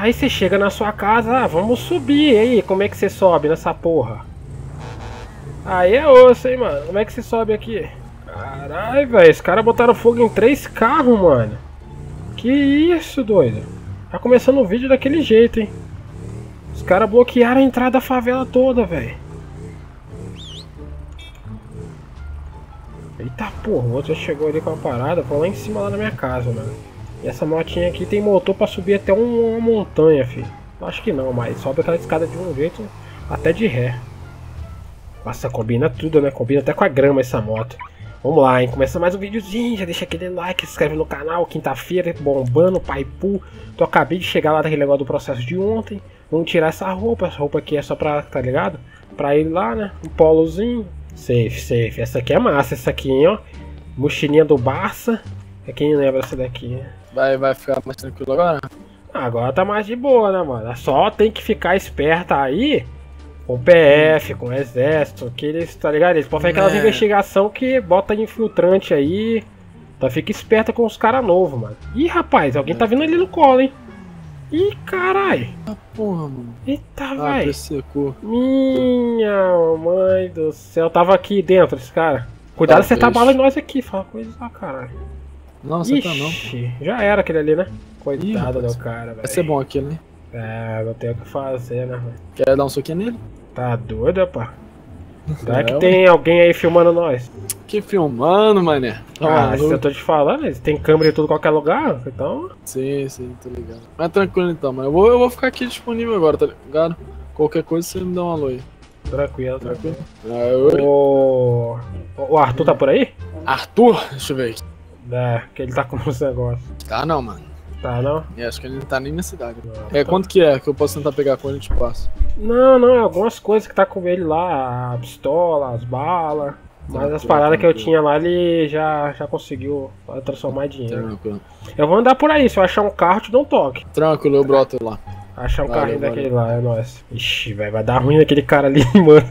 Aí você chega na sua casa, vamos subir. E aí, como é que você sobe nessa porra? Aí é osso, hein, mano. Como é que você sobe aqui? Caralho, velho. Os caras botaram fogo em 3 carros, mano. Que isso, doido. Tá começando o vídeo daquele jeito, hein. Os caras bloquearam a entrada da favela toda, velho. Eita porra, o outro já chegou ali com a parada. Foi lá em cima, lá na minha casa, mano. E essa motinha aqui tem motor pra subir até uma montanha, filho. Acho que não, mas sobe aquela escada de um jeito até de ré. Nossa, combina tudo, né? Combina até com a grama essa moto. Vamos lá, hein? Começa mais um videozinho. Já deixa aquele like, se inscreve no canal. Quinta-feira, bombando, Paipu. Tô acabei de chegar lá daquele negócio do processo de ontem. Vamos tirar essa roupa. Essa roupa aqui é só pra, tá ligado? Pra ir lá, né? Um polozinho. Safe, safe. Essa aqui é massa, essa aqui, hein, ó. Mochilinha do Barça. É quem lembra essa daqui, né? Vai ficar mais tranquilo agora? Agora tá mais de boa, né, mano? Só tem que ficar esperta aí com o PF, com o exército, que eles, tá ligado? Eles podem fazer aquelas investigação que bota infiltrante aí. Então fica esperta com os caras novos, mano. Ih, rapaz, alguém tá vindo ali no colo, hein? Ih, carai. Ah, porra, mano. Eita, vai. Secou. Minha mãe do céu. Tava aqui dentro esse cara. Cuidado de acertar bala em nós aqui. Fala coisa pra caralho. Não, você tá não. Já era aquele ali, né? Coitado do cara, velho. Vai ser bom aquilo, né? É, não tem o que fazer, né, velho? Quer dar um soquinho nele? Tá doido, pá? Será que tem alguém aí filmando nós? Que filmando, mané? Ah, se eu tô te falando, eles tem câmera em tudo qualquer lugar, então... Sim, tô ligado. Mas tranquilo então, mano. Eu vou ficar aqui disponível agora, tá ligado? Qualquer coisa você me dá um alô aí. Tranquilo, tranquilo. Ah, o Arthur tá por aí? Arthur? Deixa eu ver aqui. É, que ele tá com os negócios. Tá não, mano. Tá não? Acho que ele não tá nem na cidade. Não, tá. Quanto que é? Que eu posso tentar pegar com ele e te passo? Não, é algumas coisas que tá com ele lá, a pistola, as balas. Mas as paradas que eu tinha lá, ele já conseguiu transformar em dinheiro. Tranquilo. Eu vou andar por aí, se eu achar um carro, te dou um toque. Tranquilo, eu broto lá. Achar um carrinho daquele lá, é nóis. Ixi, velho, vai dar ruim naquele cara ali, mano.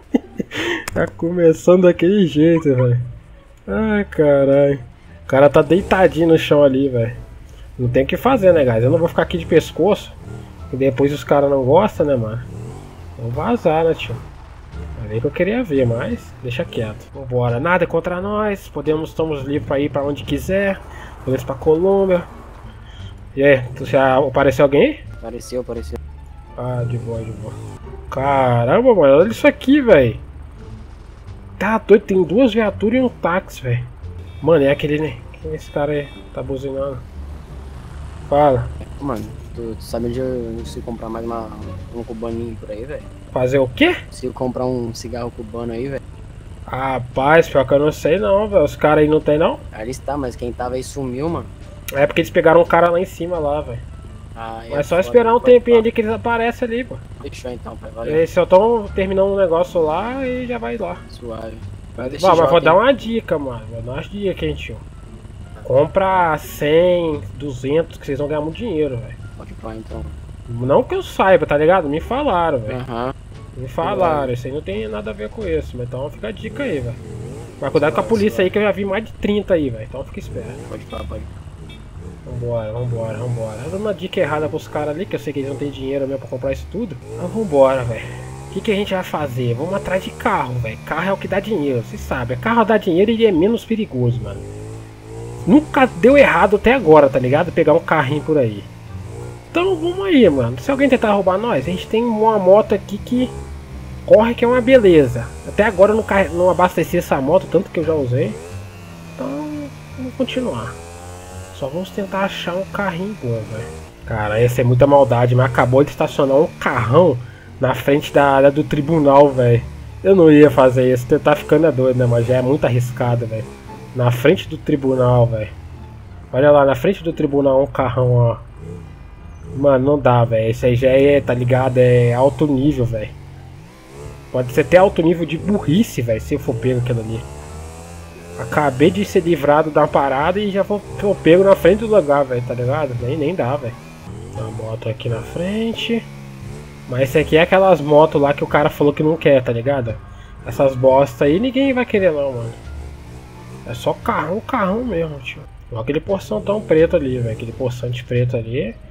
Tá começando daquele jeito, velho. Ai, caralho. O cara tá deitadinho no chão ali, velho. Não tem o que fazer, né, guys? Eu não vou ficar aqui de pescoço. E depois os caras não gostam, né, mano? Vamos vazar, né, tio? Era que eu queria ver, mas deixa quieto. Vambora, nada contra nós. Estamos livres pra ir pra onde quiser. Podemos pra Colômbia. E aí, já apareceu alguém aí? Apareceu. Ah, de boa. Caramba, mano, olha isso aqui, velho. Tá doido, tem 2 viaturas e um táxi, velho. Mano, é aquele, né? Quem é esse cara aí? Tá buzinando. Fala. Mano, tu sabe onde eu consigo comprar mais um cubaninho por aí, velho? Fazer o quê? Consigo comprar um cigarro cubano aí, velho? Rapaz, pior que eu não sei não, velho. Os caras aí não tem não? Ali está, mas quem tava aí sumiu, mano. É porque eles pegaram um cara lá em cima lá, velho. Mas só esperar um tempinho ali que eles aparecem ali, pô. Fechou então, pai. Valeu. Eles só estão terminando um negócio lá e já vai lá. Suave. Mas vou dar uma dica, mano. Vou dar umas dicas, hein, tio. Compra 100, 200, que vocês vão ganhar muito dinheiro, velho. Pode ir pra então. Não que eu saiba, tá ligado? Me falaram, velho. Aham. Me falaram, isso aí não tem nada a ver com isso. Mas então fica a dica aí, velho. Mas cuidado com a polícia aí, que eu já vi mais de 30 aí, velho. Então fica esperto. Pode ir. Vambora. Eu dou uma dica errada pros caras ali, que eu sei que eles não tem dinheiro mesmo pra comprar isso tudo. Mas vambora, velho. O que a gente vai fazer? Vamos atrás de carro, velho. Carro é o que dá dinheiro, vocês sabem. Carro dá dinheiro e ele é menos perigoso, mano. Nunca deu errado até agora, tá ligado? Pegar um carrinho por aí. Então vamos aí, mano. Se alguém tentar roubar nós, a gente tem uma moto aqui que corre, que é uma beleza. Até agora eu não abasteci essa moto, tanto que eu já usei. Então vamos continuar. Só vamos tentar achar um carrinho bom, velho. Cara, essa é muita maldade, mas acabou de estacionar um carrão na frente do tribunal, velho. Eu não ia fazer isso, tentar ficando doido, né? Mas já é muito arriscado, velho. Na frente do tribunal, velho. Olha lá, na frente do tribunal um carrão, ó. Mano, não dá, velho. Esse aí já é, tá ligado? É alto nível, velho. Pode ser até alto nível de burrice, velho, se eu for pego aquilo ali. Acabei de ser livrado da parada e já vou pego na frente do lugar, velho, tá ligado? Nem dá, velho. Uma moto aqui na frente. Mas esse aqui é aquelas motos lá que o cara falou que não quer, tá ligado? Essas bosta aí ninguém vai querer não, mano. É só carrão mesmo, tio. Olha aquele porção tão preto ali, velho. Aquele porçante preto ali.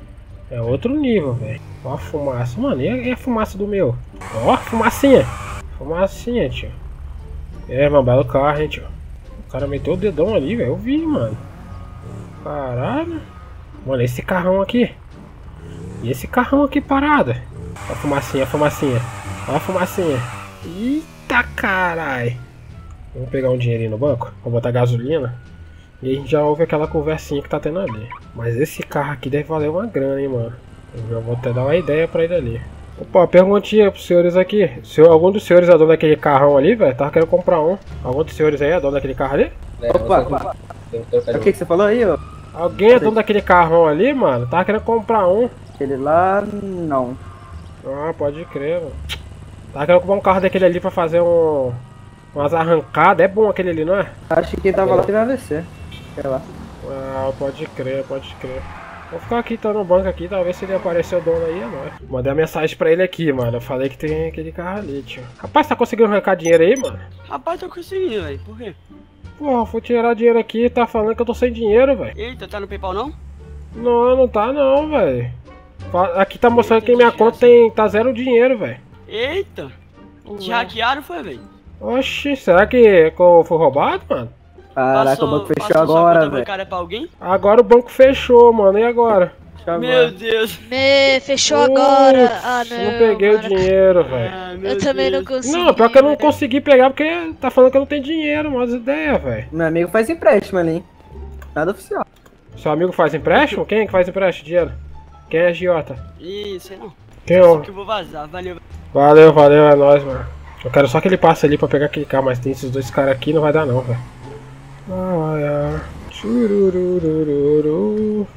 É outro nível, velho. Ó a fumaça. Mano, e a fumaça do meu? Ó, fumacinha. Fumacinha, tio. É, mano, belo carro, hein, tio. O cara meteu o dedão ali, velho. Eu vi, mano. Caralho. Mano, esse carrão aqui. E esse carrão aqui parado. Ó a fumacinha, a fumacinha. Ó a fumacinha. Eita, caralho. Vamos pegar um dinheirinho no banco. Vou botar gasolina. E a gente já ouve aquela conversinha que tá tendo ali. Mas esse carro aqui deve valer uma grana, hein, mano. Eu já vou até dar uma ideia pra ele ali. Opa, perguntinha pros senhores aqui. Algum dos senhores é dono daquele carrão ali, velho? Tava querendo comprar um. Algum dos senhores aí é dono daquele carro ali? Opa, o que você falou aí, ó? Alguém é dono daquele carrão ali, mano? Tava querendo comprar um. Aquele lá, não. Ah, pode crer, mano. Tava querendo comprar um carro daquele ali pra fazer umas arrancadas. É bom aquele ali, não é? Acho que quem tava lá teve AVC. Sei lá. Ah, pode crer, pode crer. Vou ficar aqui, tá no banco aqui, talvez se ele aparecer o dono aí, é nóis. Mandei uma mensagem pra ele aqui, mano. Eu falei que tem aquele carro ali, tio. Rapaz, tá conseguindo arrancar dinheiro aí, mano? Rapaz, tô conseguindo, velho. Por quê? Porra, fui tirar dinheiro aqui e tá falando que eu tô sem dinheiro, velho. Eita, tá no PayPal não? Não, não tá não, velho. Aqui tá mostrando que minha conta tá zero dinheiro, velho. Eita! Te hackearam, foi, velho? Oxi, será que eu fui roubado, mano? Caraca, o banco fechou agora, velho. Pra alguém? Agora o banco fechou, mano. E agora? Meu Deus! Fechou agora! Ah, não. Não peguei mano. o dinheiro, velho. Eu também não consegui. Não, pior que eu não consegui pegar porque tá falando que eu não tenho dinheiro, mas ideia, velho. Meu amigo faz empréstimo ali, hein? Nada oficial. Seu amigo faz empréstimo? Quem é que faz empréstimo de dinheiro? Quem é agiota? Ih, sei não. Quem é Só o... que eu vou vazar, valeu. Valeu, é nóis, mano. Eu quero só que ele passe ali pra pegar aquele carro, mas tem esses dois caras aqui, não vai dar não, velho. Ai, ai. Churururururu.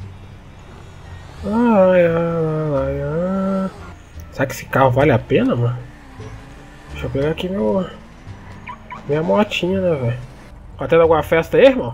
Ai, ai, ai. Será que esse carro vale a pena, mano? Deixa eu pegar aqui minha motinha, né, velho? Tá tendo alguma festa aí, irmão?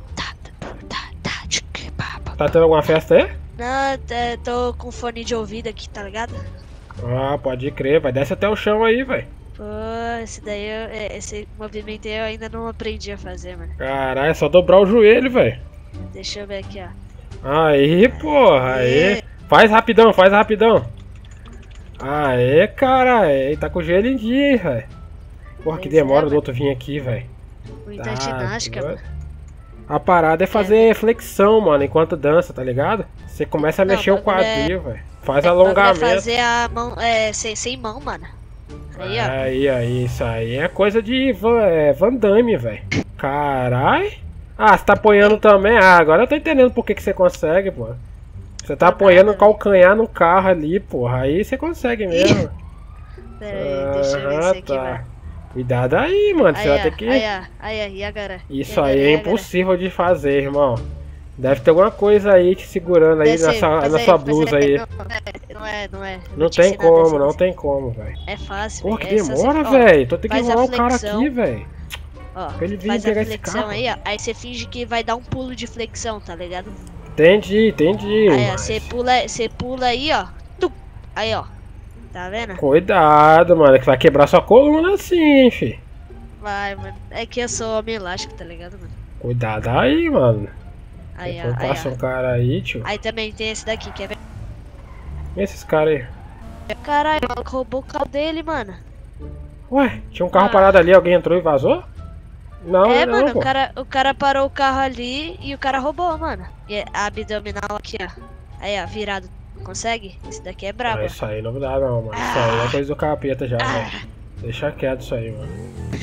Tá tendo alguma festa aí? Não, tô com fone de ouvido aqui, tá ligado? Ah, pode crer, vai. Desce até o chão aí, velho. Pô, esse movimento aí eu ainda não aprendi a fazer, mano. Caralho, é só dobrar o joelho, velho. Deixa eu ver aqui, ó. Aí, porra, aí. Faz rapidão, faz rapidão. Aê, caralho, tá com o joelho em dia, hein, velho. Porra, que Pois é, demora do mano. outro vir aqui, velho. Muita ginástica, doido. mano. A parada é fazer flexão, mano, enquanto dança, tá ligado? Você começa a Não, mexer o bagulho quadril, velho. Faz Vai alongamento. fazer a mão, sem mão, mano. Aí, ó. Aí, isso aí é coisa de Van Damme, velho. Carai. Ah, você tá apoiando também? Ah, agora eu tô entendendo por que você consegue, pô. Você tá apoiando o calcanhar no carro ali, porra. Aí você consegue mesmo. Pera aí, deixa eu ver isso aqui, mano. Cuidado aí, mano. Você Aí, vai ter que... aí, e agora? Isso aí é impossível de fazer, irmão. Deve ter alguma coisa aí te segurando aí na sua blusa aí. Não é. Não tem como, não tem como, velho. É fácil, Porra, que velho. demora, velho. Tô tendo que faz a enrolar o cara flexão. aqui, velho. Ó, Pra ele vir faz a pegar esse flexão carro. aí, ó. Aí você finge que vai dar um pulo de flexão, tá ligado? Entendi. Aí, ó, mas- você pula aí, ó. Tum. Aí, ó. Tá vendo? Cuidado, mano, que vai quebrar sua coluna assim, fi. Vai, mano. É que eu sou homem elástico, tá ligado, mano? Cuidado aí, mano. Aí, ó. Depois Aí, passa ó. um cara aí, tio. Aí também tem esse daqui, quer ver? E esses caras aí? Caralho, o maluco roubou o carro dele, mano. Ué, tinha um carro parado ali, alguém entrou e vazou? Não, É, não, mano, pô. o cara parou o carro ali e o cara roubou, mano. E a abdominal aqui, ó. Aí, ó, virado. Consegue? Esse daqui é brabo. Ah, isso aí não dá não, mano. Isso aí é coisa do capeta já, velho. Deixa quieto isso aí, mano.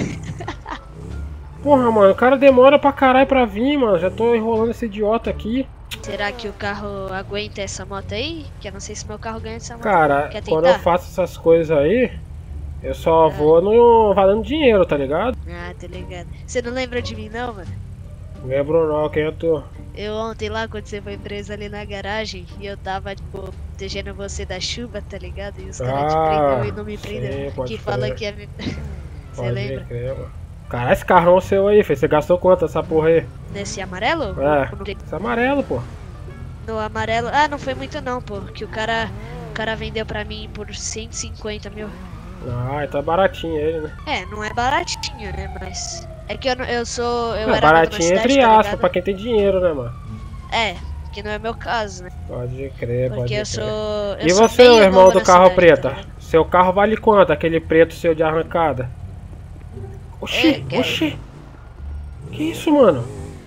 Porra, mano, o cara demora pra caralho pra vir, mano. Já tô enrolando esse idiota aqui. Será que o carro aguenta essa moto aí? Que eu não sei se meu carro ganha essa moto. Cara, Quer quando tentar? eu faço essas coisas aí, eu só vou no valendo dinheiro, tá ligado? Ah, tô ligado. Você não lembra de mim não, mano? Lembro não, quem eu tô? Eu ontem lá, quando você foi preso ali na garagem, e eu tava, tipo, protegendo você da chuva, tá ligado? E os caras te prendeu e não me prendeu. sim, pode Que fala crer. que é... Você Pode lembra? crer, mano. Caralho, esse carrão seu aí, filho. Você gastou quanto essa porra aí? Nesse amarelo? É. Ou Esse amarelo, pô. no amarelo? Ah, não foi muito não, pô. Que o cara vendeu pra mim por 150 mil. Ah, tá baratinho ele, né? É, não é baratinho, né? Mas... É que eu Não, era novo na baratinho cidade, entre tá aspas, ligado? pra quem tem dinheiro, né, mano? É, que não é meu caso, né? Pode crer, pode Porque crer. eu sou. E você, o irmão do carro preto? Seu carro vale quanto? Aquele preto seu de arrancada? Oxi, É, oxi. Que isso, mano?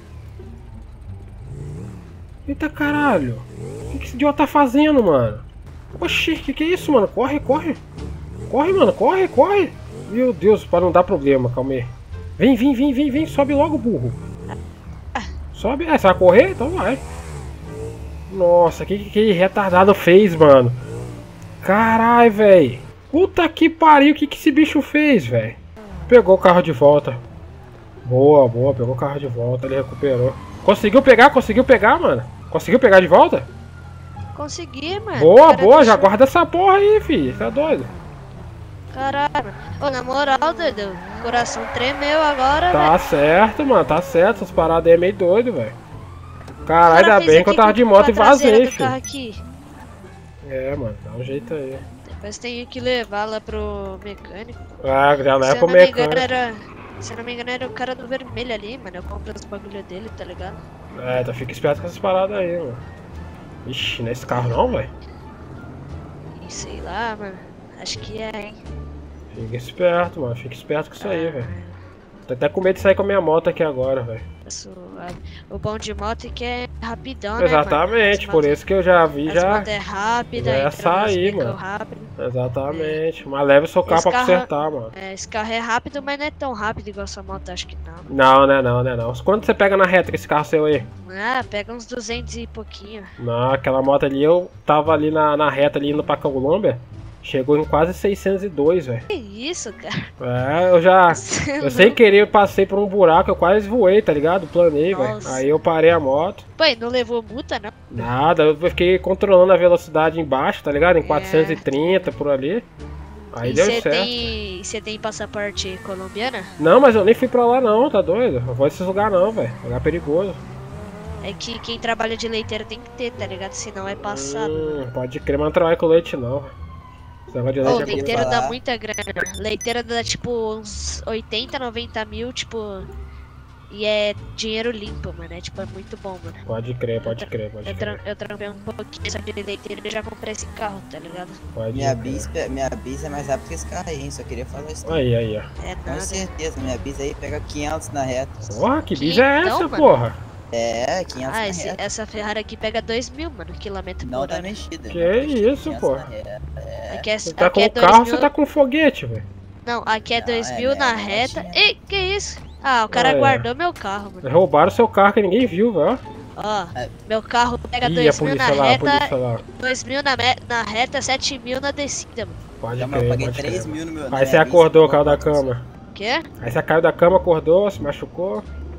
Eita caralho. O que esse idiota tá fazendo, mano? Oxi, que é isso, mano? Corre, corre. Corre, mano, corre, corre. Meu Deus, para não dar problema, calma aí. Vem, vem, vem, vem, vem. Sobe logo, burro. Sobe. Você vai correr? Então vai. Nossa, que retardado fez, mano? Caralho, velho. Puta que pariu, o que esse bicho fez, velho? Pegou o carro de volta. Boa, boa, pegou o carro de volta, ele recuperou. Conseguiu pegar, mano? Conseguiu pegar de volta? Consegui, mano. Boa, Cara, boa, já deixou- guarda essa porra aí, filho. Tá doido? Caralho. Ô, na moral, doido, o coração tremeu agora, Tá velho. certo, mano, tá certo. Essas paradas aí é meio doido, velho. Caralho, O cara ainda fez bem que eu aqui tava de moto com e a traseira vazei, do carro filho. aqui. É, mano, dá um jeito aí. Depois tenho que levar lá pro mecânico. Ah, já Se leva eu pro não me engano, mecânico. se eu não me engano, era o cara do vermelho ali, mano. Eu compro os bagulho dele, tá ligado? É, então fica esperto com essas paradas aí, mano. Ixi, não é esse carro não, velho. E sei lá, mano. Acho que é, hein? Fica esperto, mano. Fica esperto com isso aí, velho. Tô até com medo de sair com a minha moto aqui agora, velho. Suave. O bom de moto é que é rapidão, né, Exatamente, mano? por isso que eu já vi, As já. motos é rápida, já ia entra nos sair, becos mano. rápido. Exatamente. Mas leve o seu carro Esse pra carro- consertar, mano. É, esse carro é rápido, mas não é tão rápido igual essa moto, acho que não. Não, né, não, né, não. Quando você pega na reta com esse carro seu aí? Ah, pega uns 200 e pouquinho. Não, aquela moto ali, eu tava ali na reta ali indo pra Colômbia. Chegou em quase 602, velho. Que isso, cara? É, eu já. Eu sem querer eu passei por um buraco, eu quase voei, tá ligado? Planei, velho. Nossa. Aí eu parei a moto. Pô, e não levou multa, não? Nada, eu fiquei controlando a velocidade embaixo, tá ligado? Em É. 430 por ali. Aí E deu você certo. você tem passaporte colombiana? Não, mas eu nem fui pra lá não, tá doido? Não vou nesses lugares não, velho. Lugar perigoso. É que quem trabalha de leiteiro tem que ter, tá ligado? Senão é passado. Pode crer, mas não trabalha com leite não. Esse negócio de Ô, leite é queria leiteiro dá falar. muita grana. Leiteiro dá tipo uns 80, 90 mil, tipo. E é dinheiro limpo, mano. É tipo, é muito bom, mano. Pode crer, pode crer, pode Eu, crer. eu trampei um pouquinho só de leiteiro e já comprei esse carro, tá ligado? Pode Minha crer. bis é mais rápida que esse carro aí, hein? Só queria falar isso. Aí, aí, ó. É Com nada. certeza, minha bis aí pega 500 na reta. Porra, que bis é Então, essa, mano. porra? É, 500 Ah, na reta. essa Ferrari aqui pega 2.000, mano, quilômetro Não por tá hora. mexida. Que não tá mexida, isso, 500 pô? na reta. Aqui é, Você tá aqui com é o carro, 2.000. você tá com foguete, velho. Não, aqui é Não, 2.000 é na minha reta. motinha. Ei, que isso? Ah, o cara Aí, ó. guardou meu carro, mano. Roubaram seu carro que ninguém viu, velho. Ó, É. meu carro pega Ih, a 2.000 na polícia lá, a reta, polícia lá. 2.000 na reta, 7.000 na descida, mano. Pode Não, mas eu crer, paguei pode 3 crer. mil no meu. na Aí você minha bis, acordou, eu caiu da vou cama. Quê? Aí você caiu da cama, acordou, se machucou.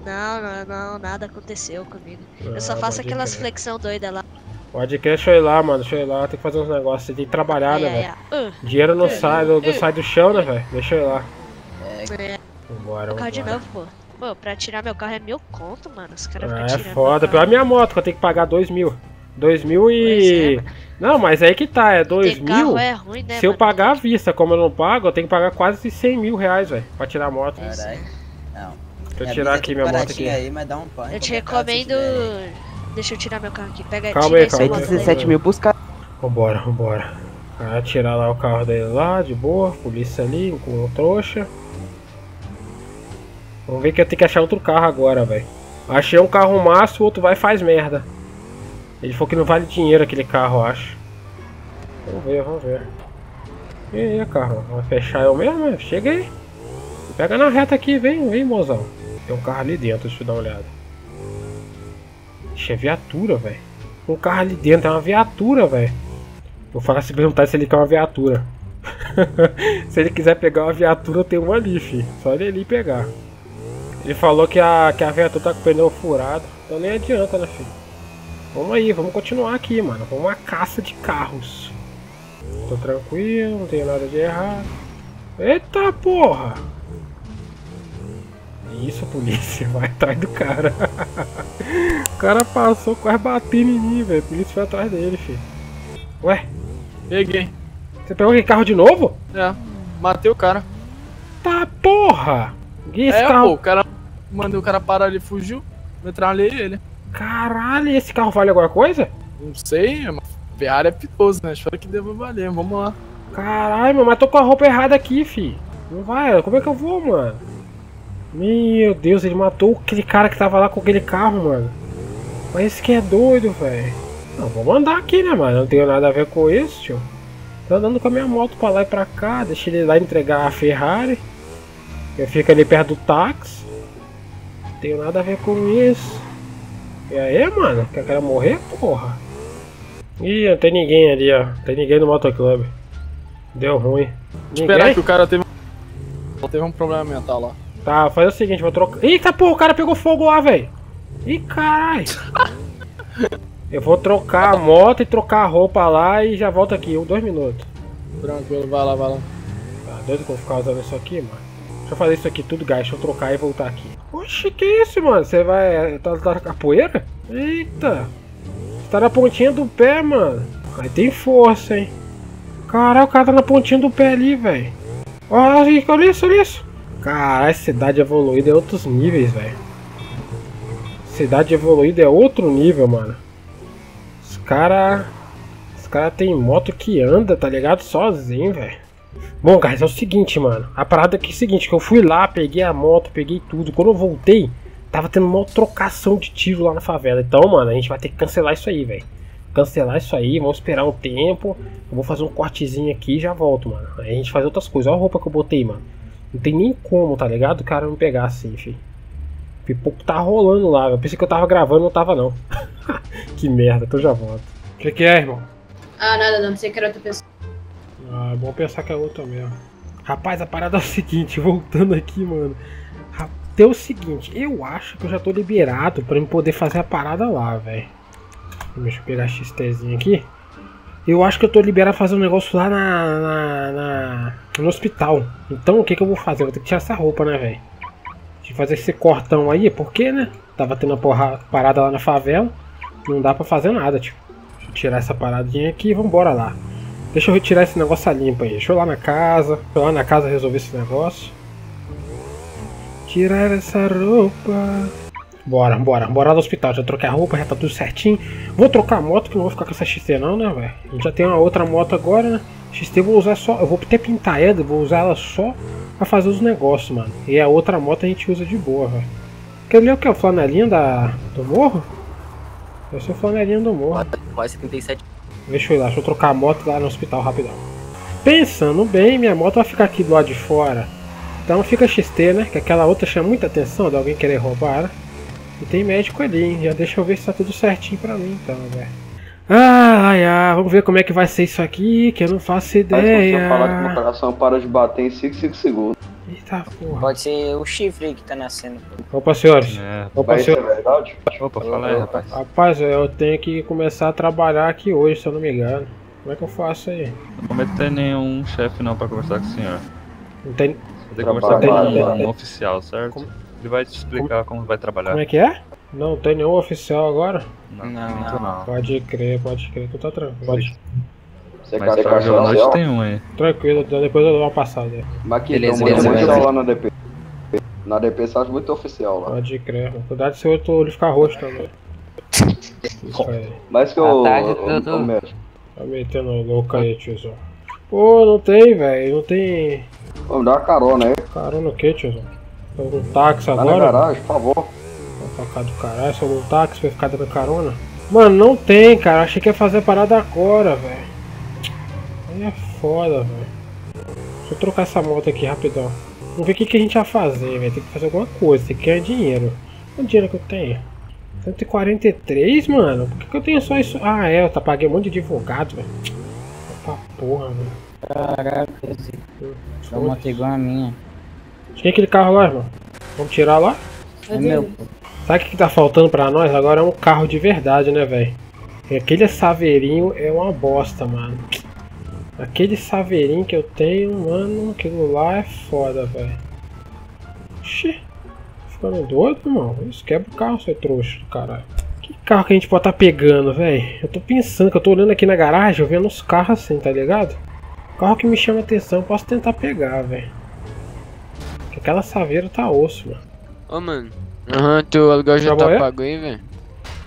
Não, nada aconteceu comigo. Eu só Ah, faço pode aquelas crer. flexão doida lá. Pode crer, deixa eu ir lá, mano. Deixa eu ir lá, tem que fazer uns negócios. Você tem que trabalhar, né, velho? Dinheiro não sai do chão, né, velho? Deixa eu ir lá. É, Vambora, carro de vambora. novo, pô. Pô, pra tirar meu carro é 1.000 conto, mano. Os caras ficam É tirando. foda. meu Pior a carro. minha moto, que eu tenho que pagar 2.000. 2.000 e... Pois Não, mas aí que tá, é Ter 2.000. carro é ruim, né, Se eu mano? pagar à vista, como eu não pago, eu tenho que pagar quase 100 mil reais, velho, pra tirar a moto. Isso. Caralho. Não. Deixa eu Minha tirar bis é aqui tudo minha moto baratinha aqui. Aí, mas dá um pão em Eu te qualquer carro que você recomendo. tiver, hein? Deixa eu tirar meu carro aqui. Pega, Calma tira aí, aí sua calma moto aí. aí. 17 mil pros caras. Vambora, vambora. Aí tirar lá o carro dele lá, de boa. Polícia ali, com o trouxa. Vamos ver que eu tenho que achar outro carro agora, velho. Achei um carro massa, o outro vai e faz merda. Ele falou que não vale dinheiro aquele carro, eu acho. Vamos ver, vamos ver. E aí, carro? Vai fechar eu mesmo? Chega aí. Pega na reta aqui, vem, mozão. Tem um carro ali dentro, deixa eu dar uma olhada. Ixi, é viatura, velho. Um carro ali dentro, é uma viatura, velho. Vou falar se perguntar se ele quer uma viatura. Se ele quiser pegar uma viatura, eu tenho uma ali, fi. Só ele ali pegar. Ele falou que a viatura tá com o pneu furado. Então nem adianta, né, filho? Vamos aí, vamos continuar aqui, mano. Vamos uma caça de carros. Tô tranquilo, não tem nada de errado. Eita porra! Isso, polícia, vai atrás do cara. O cara passou quase batendo em mim, velho. A polícia foi atrás dele, filho. Ué, Peguei. você pegou aquele carro de novo? É, matei o cara. Tá porra! E esse Pô, carro? o cara. Mandei o cara parar, ele fugiu. Metralhei ele. Caralho, esse carro vale alguma coisa? Não sei, mas Ferrari é perigoso, né? Espero que deva valer, vamos lá. Caralho, mano, mas tô com a roupa errada aqui, fi. Não vai, como é que eu vou, mano? Meu Deus, ele matou aquele cara que tava lá com aquele carro, mano. Mas esse que é doido, velho. Não, vamos andar aqui, né, mano? Não tenho nada a ver com isso, tio. Tô andando com a minha moto pra lá e pra cá. Deixa ele lá entregar a Ferrari. Eu fico ali perto do táxi. Não tenho nada a ver com isso. E aí, mano? Quer morrer, porra? Ih, não tem ninguém ali, ó. Não tem ninguém no motoclube. Deu ruim. Esperar que o cara teve um problema mental lá. Tá, faz o seguinte, vou trocar. Eita porra, o cara pegou fogo lá, velho. Ih, caralho. Eu vou trocar a moto e trocar a roupa lá e já volto aqui, 2 minutos. Tranquilo, vai lá, vai lá. Tá doido que eu vou ficar usando isso aqui, mano? Deixa eu fazer isso aqui tudo, guys. Deixa eu trocar e voltar aqui. Oxi, que isso, mano? Você vai... Tá na capoeira? Eita. Você tá na pontinha do pé, mano. Aí tem força, hein? Caralho, o cara tá na pontinha do pé ali, velho. Olha isso, olha isso. Caralho, cidade evoluída é outros níveis, velho. Cidade evoluída é outro nível, mano. Os cara tem moto que anda, tá ligado? Sozinho, velho. Bom, guys, é o seguinte, mano. A parada aqui é o seguinte, que eu fui lá, peguei a moto, peguei tudo. Quando eu voltei, tava tendo uma trocação de tiro lá na favela. Então, mano, a gente vai ter que cancelar isso aí, velho. Cancelar isso aí, vamos esperar um tempo. Eu vou fazer um cortezinho aqui e já volto, mano. Aí a gente faz outras coisas. Olha a roupa que eu botei, mano. Não tem nem como, tá ligado? O cara não pegar assim, filho. O pipoco tá rolando lá, eu pensei que eu tava gravando, não tava não. Que merda, então já volto. O que é, irmão? Ah, nada, não sei que era outra pessoa. Ah, é bom pensar que é outra mesmo. Rapaz, a parada é o seguinte, voltando aqui, mano. É o seguinte, eu acho que eu já tô liberado pra eu poder fazer a parada lá, velho. Deixa eu pegar a XTzinha aqui. Eu acho que eu tô liberado pra fazer um negócio lá no hospital. Então o que eu vou fazer? Eu vou ter que tirar essa roupa, né, velho? De fazer esse cortão aí, porque, né? Tava tendo a parada lá na favela. Não dá pra fazer nada, tipo. Deixa eu tirar essa paradinha aqui e vambora lá. Deixa eu retirar esse negócio limpo aí. Deixa eu ir lá na casa. Deixa eu ir lá na casa resolver esse negócio. Tirar essa roupa. Bora no hospital. Já troquei a roupa, já tá tudo certinho. Vou trocar a moto, que não vou ficar com essa XT não, né, velho? A gente já tem uma outra moto agora, né? XT eu vou usar só. Eu vou até pintar ela, vou usar ela só pra fazer os negócios, mano. E a outra moto a gente usa de boa, velho. Quer ler o que? O flanelinha do morro? Vai ser o flanelinha do morro. Quase 77. Deixa eu ir lá, deixa eu trocar a moto lá no hospital rapidão. Pensando bem, minha moto vai ficar aqui do lado de fora. Então fica XT, né? Que aquela outra chama muita atenção de alguém querer roubar ela. E tem médico ali, hein? Já deixa eu ver se tá tudo certinho pra mim, então, velho. Vamos ver como é que vai ser isso aqui, que eu não faço ideia. Você falar que meu coração para de bater em 5 segundos. Eita porra. Pode ser o chifre aí que tá nascendo. Opa, senhores. Opa, Isso é senhores. verdade? Opa, fala aí, rapaz. Rapaz, eu tenho que começar a trabalhar aqui hoje, se eu não me engano. Como é que eu faço aí? Não vai ter nenhum chefe não pra conversar com o senhor. Não tem... Você tem que conversar com um oficial, certo? Ele vai te explicar como vai trabalhar. Como é que é? Não tem nenhum oficial agora? Não. Pode crer, tu tá tranquilo. Pode. Você Mas quer tarde ou noite tem um aí. Tranquilo, depois eu dou uma passada. Mas aqui Beleza, tem muito beleza. oficial lá na DP. Na DP você acha muito oficial lá. Pode crer, cuidado se o outro olho ficar roxo também. Isso aí. Mas que Boa tarde, o médico. Tá metendo louco aí, tiozão. Pô, não tem, velho, não tem Ô, me dá uma carona aí. carona o que, tiozão? Tô com táxi Tá na agora? garagem, por favor. Pra cá do caralho, só um táxi pra ficar dando carona? Mano, não tem, cara. Achei que ia fazer a parada agora, velho. Aí é foda, velho. Deixa eu trocar essa moto aqui rapidão. Vamos ver o que a gente vai fazer, velho. Tem que fazer alguma coisa, tem que ganhar dinheiro. Quanto dinheiro que eu tenho? 143, mano? Por que eu tenho só isso? Ah, é, eu paguei um monte de advogado, velho. Pra porra, velho. Caraca, é uma moto igual a minha. Tinha aquele carro lá, irmão. Vamos tirar lá? É meu. Sabe o que tá faltando pra nós agora? É um carro de verdade, né, velho? Aquele saveirinho é uma bosta, mano. Aquele saveirinho que eu tenho, mano, aquilo lá é foda, velho. Oxi, tá ficando doido, irmão? Isso quebra o carro, seu trouxa do caralho. Que carro que a gente pode tá pegando, velho? Eu tô pensando que eu tô olhando aqui na garagem, eu vendo os carros assim, tá ligado? Carro que me chama atenção, eu posso tentar pegar, velho. Aquela saveira tá osso, mano. Ô, mano. Aham, teu aluguel já tá Trabalhar? pago aí, velho?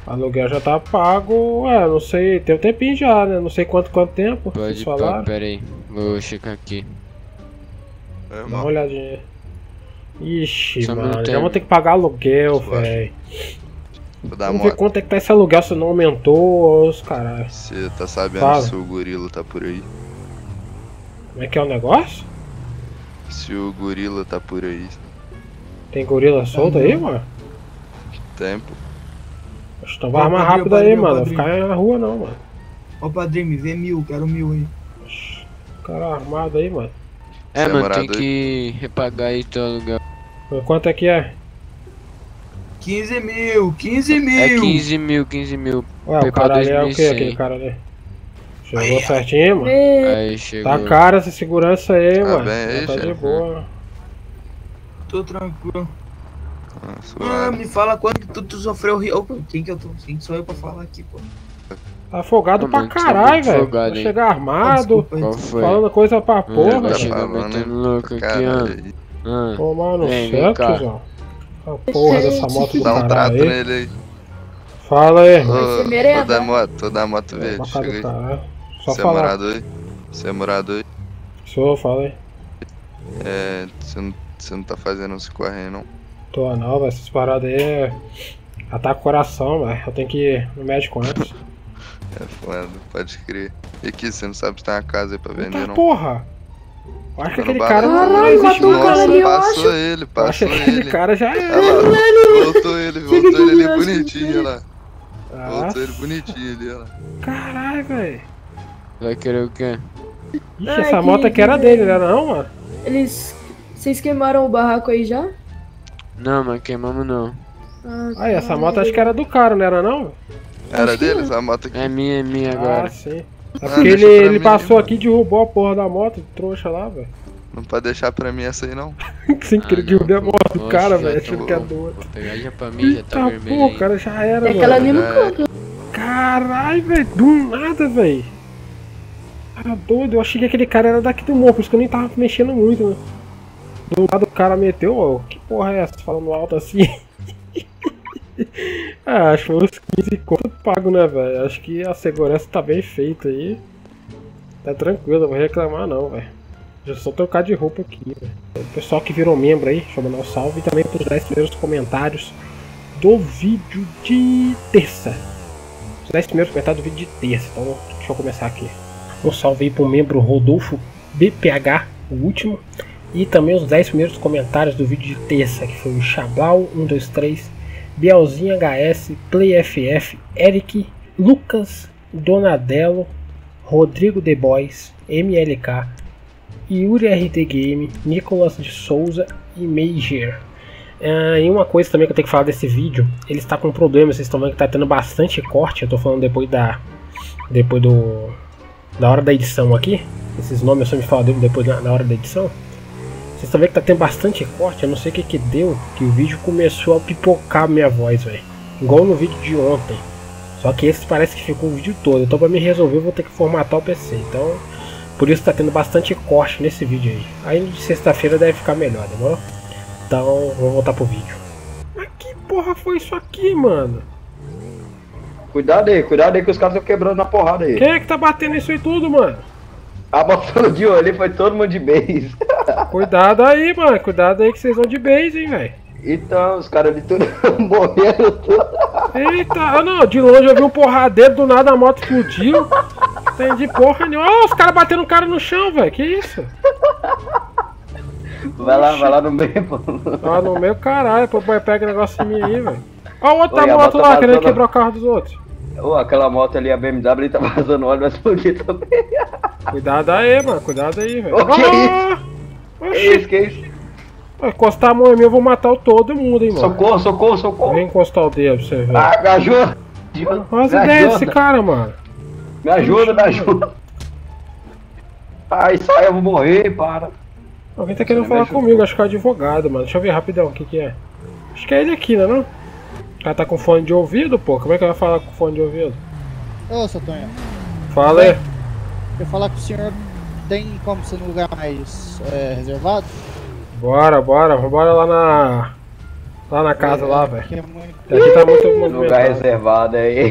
Aluguel já tá pago, não sei, tem um tempinho já, né? Não sei quanto tempo. Pode falar. Pera aí, vou checar aqui. Dá uma olhadinha. Ixi, mano, já vou ter que pagar aluguel, velho. Vamos ver quanto é que tá esse aluguel, se não aumentou, os caralho. Você tá sabendo se o gorila tá por aí? Como é que é o negócio? Se o gorila tá por aí. Tem gorila solto aí, mano? Que tempo? Então vai armar rápido aí, mano. Não ficar na rua não, mano. Ó, padrinho, me vê 1000, quero 1000 aí. Cara armado aí, mano. Mano, tem que repagar aí teu aluguel. Quanto é que é? 15 mil, 15 mil. É 15 mil. Ué, o cara ali é o que, aquele cara ali? Chegou certinho, mano? Aí, chegou. Tá cara essa segurança aí, mano. Bem, tá de boa. Tô tranquilo. Me fala quando que tu sofreu rio. Quem que eu tô? Quem sou eu pra falar aqui, pô? Tá afogado pra caralho, velho. Vai chegar armado, falando coisa pra porra, velho. Metendo louco aqui, ó. Pô, mano, certo, João? A porra dessa moto do Dá um trato aí. nele aí. Fala aí. Tô da moto verde, chega aí. Só Você falar. é morador aí? Você é morador aí? Sou, fala aí. Você não tá fazendo uns correndo, não? Tô não, velho. Essas paradas aí ataca o coração, velho. Eu tenho que ir no médico antes. É foda, pode crer. E aqui, você não sabe se tem uma casa aí pra vender, não? Porra! Eu acho que aquele cara não existe mais. Passou ele, passou ele. Aquele cara já é. Voltou ele ali bonitinho, olha lá. Voltou ele bonitinho ali, olha lá. Caralho, velho. Vai querer o quê? Ixi, essa moto aqui era dele, né não, mano? Vocês queimaram o barraco aí já? Não, mas queimamos não. Aí, essa moto acho que era do cara, não era não? Era dele essa moto aqui? É minha agora. Ah, sim. É porque ele passou aqui e derrubou a porra da moto, trouxa lá, velho. Não pode deixar pra mim essa aí, não. Sem querer derrubar a moto do cara, velho, achando que é doido. Vou pegar já pra mim, já tá vermelho. Pô, o cara já era, mano. Aquela ali no canto. Caralho, velho, do nada, velho. Cara doido, eu achei que aquele cara era daqui do morro, por isso que eu nem tava mexendo muito, né? Do lado o cara meteu, ó, que porra é essa? Falando alto assim. Acho que foi uns 15 conto pago, né, velho? Acho que a segurança tá bem feita aí. Tá tranquilo, não vou reclamar não, velho. Deixa eu só trocar de roupa aqui, velho. O pessoal que virou membro aí, deixa eu mandar um salve. E também pros 10 primeiros comentários do vídeo de terça. Os 10 primeiros comentários do vídeo de terça. Então, deixa eu começar aqui. Um salve aí pro membro Rodolfo BPH, o último. E também os 10 primeiros comentários do vídeo de terça, que foi o Chablau 123, Bielzinho HS, PlayFF, Eric, Lucas, Donadelo, Rodrigo The Boys, MLK, Yuri RT Game, Nicolas de Souza e Major. E uma coisa também que eu tenho que falar desse vídeo, ele está com problema, vocês estão vendo que está tendo bastante corte, eu tô falando depois da hora da edição aqui, esses nomes eu só me falo depois na hora da edição. Vocês estão vendo que tá tendo bastante corte, eu não sei o que deu, que o vídeo começou a pipocar a minha voz, velho. Igual no vídeo de ontem. Só que esse parece que ficou o vídeo todo, então pra me resolver eu vou ter que formatar o PC. Então, por isso tá tendo bastante corte nesse vídeo aí. Aí de sexta-feira deve ficar melhor, demorou? Então, vou voltar pro vídeo. Mas que porra foi isso aqui, mano? Cuidado aí que os caras estão quebrando na porrada aí. Quem é que tá batendo isso aí tudo, mano? A moto explodiu ali, foi todo mundo de base. Cuidado aí, mano. Cuidado aí que vocês vão de base, hein, velho. Então, os caras ali tudo morrendo. Eita, não, de longe eu vi um porradeiro, do nada a moto explodiu. Entendi porra nenhuma. Ó, os caras batendo o cara no chão, velho. Que isso? Vai lá no meio, pô. Lá no meio, caralho. Pô, pega o negócio em mim aí, velho. Ó o outro da moto lá, querendo quebrar o carro dos outros. Ô, aquela moto ali, a BMW, ali tá vazando óleo, vai explodir também. Cuidado aí, mano. Cuidado aí, velho. Que isso? Vai encostar a mão em mim, eu vou matar todo mundo, hein, mano. Socorro. Vem encostar o dedo pra você ver. Ah, me ajuda. Olha as ideias desse cara, mano. Me ajuda. Ai, sai, eu vou morrer, para. Alguém tá querendo falar comigo, acho que é o advogado, mano. Deixa eu ver rapidão o que é. Acho que é ele aqui, né, não? O cara tá com fone de ouvido, pô. Como é que vai falar com fone de ouvido? Ô, seu Tonho. Fala aí. Eu falar com o senhor, tem como ser num lugar mais reservado? Bora lá Lá na casa lá, velho. Aqui tá muito movimentado. Lugar reservado aí.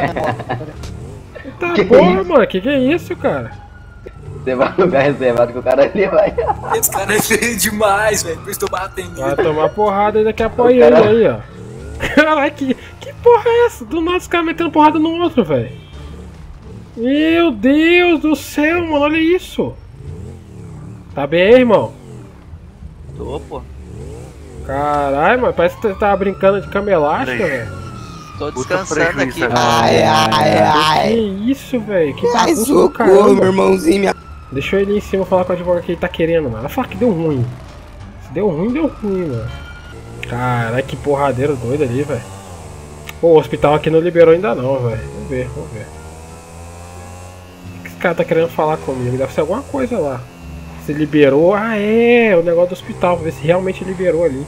Tá porra, mano. Que é isso, cara? Você vai no lugar reservado que o cara ali vai. Esse cara é feio demais, velho. Por isso tô batendo. Vai tomar porrada e daqui a pouco ele aí, ó. Caralho, que porra é essa? Do nada os caras metendo porrada no outro, velho. Meu Deus do céu, mano. Olha isso. Tá bem aí, irmão? Tô, pô. Caralho, mano. Parece que você tava brincando de cama elástica, velho. Tô descansando aqui. Que isso, velho? Que bagunça do caramba. meu irmãozinho. Deixa eu ir ali em cima falar com o advogado que ele tá querendo, mano. Ela fala que deu ruim. Se deu ruim, mano. Caralho, que porradeiro doido ali, velho. Pô, o hospital aqui não liberou ainda não, velho. Vamos ver. O que esse cara tá querendo falar comigo? Deve ser alguma coisa lá. Se liberou... Ah, é! O negócio do hospital. Pra ver se realmente liberou ali.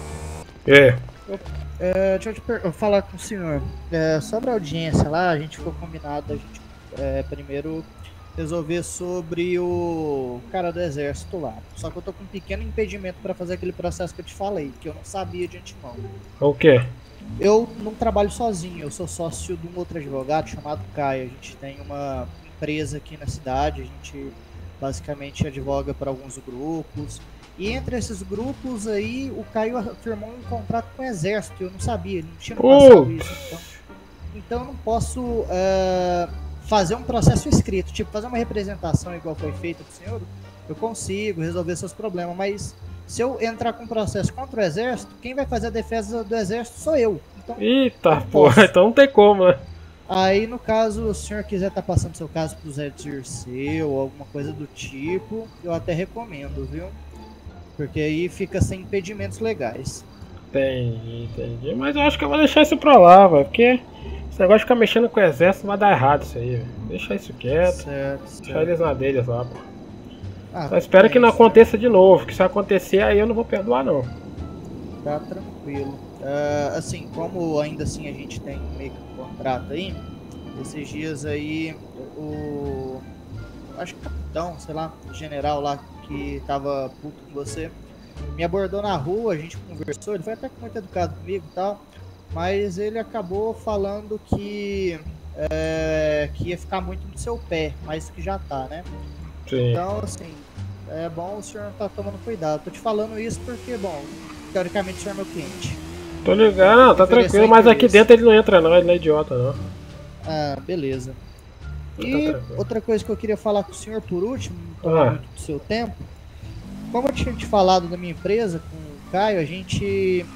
Deixa eu falar com o senhor. Sobre a audiência lá, a gente ficou combinado a gente primeiro resolver sobre o cara do exército lá. Só que eu tô com um pequeno impedimento para fazer aquele processo que eu te falei, que eu não sabia de antemão. O quê? Eu não trabalho sozinho, eu sou sócio de um outro advogado chamado Caio. A gente tem uma empresa aqui na cidade, a gente basicamente advoga para alguns grupos. E entre esses grupos aí, o Caio firmou um contrato com o exército, eu não sabia, ele não tinha passado isso. Então eu não posso fazer um processo escrito, tipo fazer uma representação igual foi feita pro senhor, eu consigo resolver seus problemas, mas se eu entrar com um processo contra o exército, quem vai fazer a defesa do exército sou eu. Então, eita porra, então não tem como, né? Aí no caso, o senhor quiser estar passando seu caso pro Zé Dirceu ou alguma coisa do tipo, eu até recomendo, viu? Porque aí fica sem impedimentos legais. Entendi. Mas eu acho que eu vou deixar isso pra lá, velho. Porque esse negócio de ficar mexendo com o exército vai dar errado isso aí, velho. Deixa isso quieto. Certo. Deixar eles na deles lá, pô. Só espero que não aconteça de novo. Que se acontecer aí eu não vou perdoar, não. Tá tranquilo. Assim, como ainda assim a gente tem meio que um contrato aí, esses dias aí o... acho que o capitão, sei lá, o general lá que tava puto com você, me abordou na rua, a gente conversou, ele foi até muito educado comigo e tal, mas ele acabou falando que ia ficar muito no seu pé, mas que já tá, né? Sim. Então, assim, é bom o senhor tá tomando cuidado. Tô te falando isso porque, bom, teoricamente o senhor é meu cliente. Tô ligado, não, tá tranquilo, mas aqui dentro ele não entra não, ele não é idiota não. Ah, beleza. E outra coisa que eu queria falar com o senhor por último, não tomar muito do seu tempo. Como eu tinha te falado da minha empresa com o Caio, a gente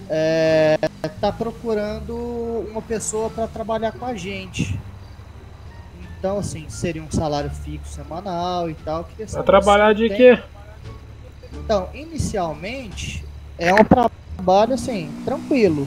tá procurando uma pessoa para trabalhar com a gente. Então, assim, seria um salário fixo semanal e tal. Vai trabalhar de quê? Então, inicialmente é um trabalho assim, tranquilo.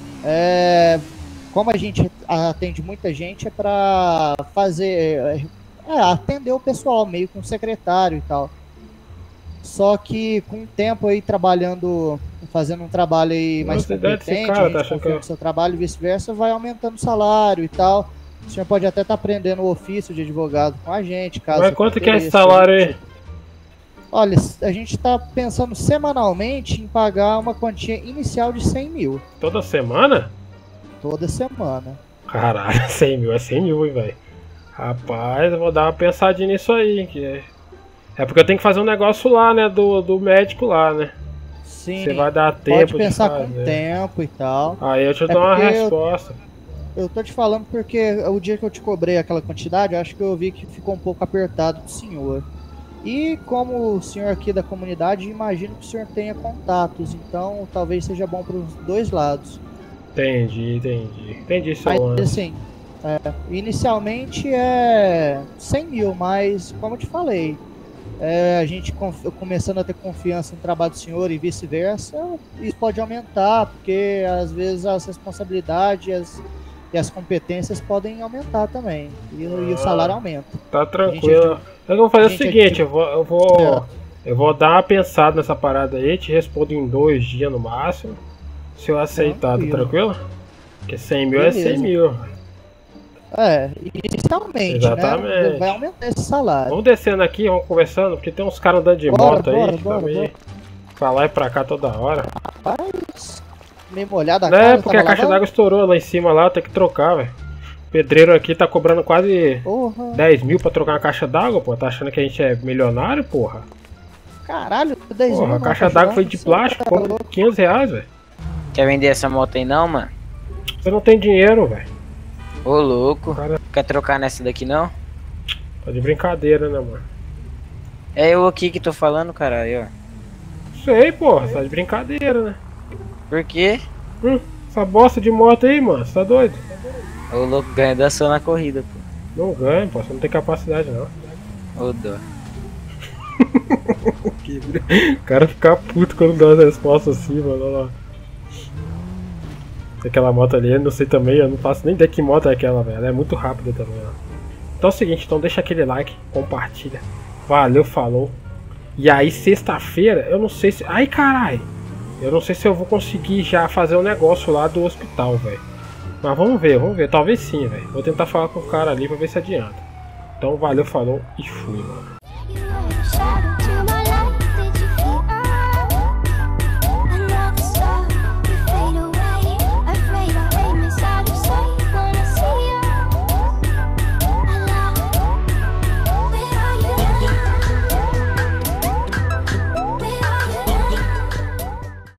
Como a gente atende muita gente, é para fazer, atender o pessoal, meio com secretário e tal. Só que com o tempo aí trabalhando, fazendo um trabalho aí mais competente, a gente confia no seu trabalho e vice-versa, vai aumentando o salário e tal. O senhor pode até estar aprendendo o ofício de advogado com a gente, caso... Mas quanto que é esse salário aí? Olha, a gente está pensando semanalmente em pagar uma quantia inicial de 100 mil. Toda semana? Toda semana. Caralho, 100 mil é 100 mil, hein, velho. Rapaz, eu vou dar uma pensadinha nisso aí. É porque eu tenho que fazer um negócio lá, né, do médico lá, né. Sim, você vai dar tempo pode pensar com tempo e tal. Aí eu te dou uma resposta. Eu tô te falando porque o dia que eu te cobrei aquela quantidade, eu acho que eu vi que ficou um pouco apertado pro senhor. E como o senhor aqui da comunidade, imagino que o senhor tenha contatos, então talvez seja bom para os dois lados. Entendi seu lance. Assim, inicialmente é 100 mil, mas como eu te falei, a gente começando a ter confiança no trabalho do senhor e vice-versa, isso pode aumentar, porque às vezes as responsabilidades e as competências podem aumentar também, e o salário aumenta. Tá tranquilo. Eu vou fazer o seguinte, eu vou dar uma pensada nessa parada aí, te respondo em 2 dias no máximo. Se eu aceitar, tá tranquilo? Porque 100 mil é 100 mil. Inicialmente, exatamente, né? Vai aumentar esse salário. Vamos descendo aqui, vamos conversando, porque tem uns caras andando de moto aí, que tá meio pra lá e pra cá toda hora. Rapaz, meio molhada a Não cara. é, porque a caixa d'água estourou lá em cima lá, tem que trocar, velho. O pedreiro aqui tá cobrando quase 10 mil pra trocar uma caixa d'água, pô. Tá achando que a gente é milionário, porra? Caralho, 10 mil. Porra, a caixa d'água foi de plástico, por 500 reais, velho. Quer vender essa moto aí não, mano? Você não tem dinheiro, velho. Ô, louco. Quer trocar nessa daqui não? Tá de brincadeira, né, mano? É eu aqui que tô falando, caralho, ó. Sei, porra, tá de brincadeira, né? Por quê? Essa bosta de moto aí, mano, você tá doido? Ô, louco, ganha da sua na corrida, pô. Não ganha, pô, você não tem capacidade, não. Ô, dó. O cara fica puto quando dá as respostas assim, mano, olha lá. Aquela moto ali, eu não sei também, eu não faço nem ideia que moto é aquela, velho. Ela é muito rápida também, ó. Então é o seguinte, então deixa aquele like, compartilha. Valeu, falou. E aí, sexta-feira, eu não sei se... Ai, caralho! Eu não sei se eu vou conseguir já fazer um negócio lá do hospital, velho. Mas vamos ver. Talvez sim, velho. Vou tentar falar com o cara ali pra ver se adianta. Então, valeu, falou e fui, mano.